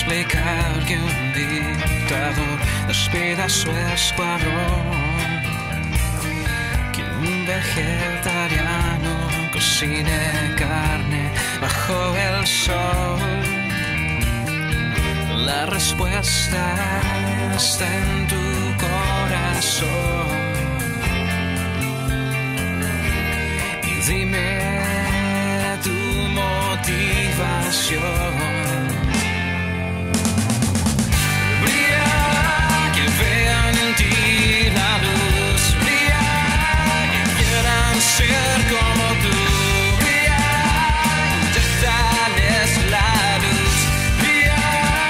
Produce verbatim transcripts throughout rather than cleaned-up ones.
explicar que un dictador despida su escuadrón, que un vegetariano cocine carne bajo el sol? La respuesta está en tu corazón. Y dime tu motivación. Brilla, que vean en ti la luz. Brilla, que quieran ser como tú. Brilla, inyectales la luz. Brilla,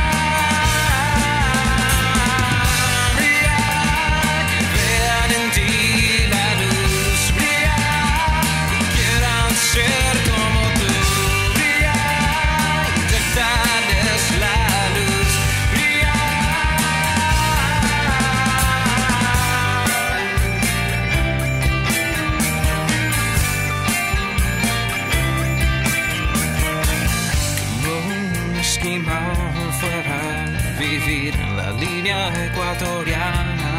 brilla, que vean en ti la luz. Brilla, que quieran ser como tú. Brilla, inyectales la luz. Brilla. Como un esquimal fuera a vivir en la línea ecuatoriana,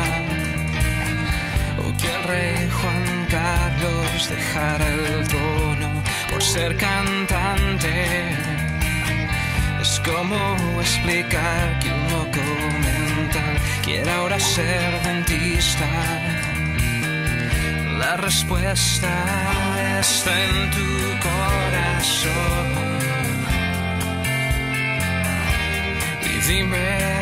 o que el rey Juan Carlos dejara el trono por ser cantante. Es como explicar que un loco mental quiera ahora ser dentista. La respuesta está en tu corazón. Y dime